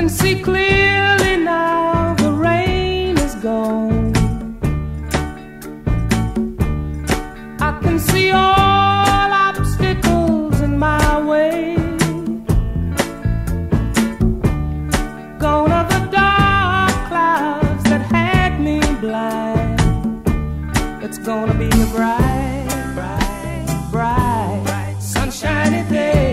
can see clearly now, the rain is gone. I can see all obstacles in my way. Gone are the dark clouds that had me blind. It's gonna be a bright, bright, bright, sunshiny day.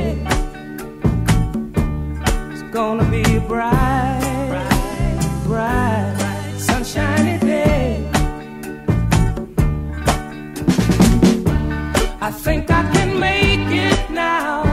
It's gonna be a bright, bright, bright, sunshiny day. I think I can make it now.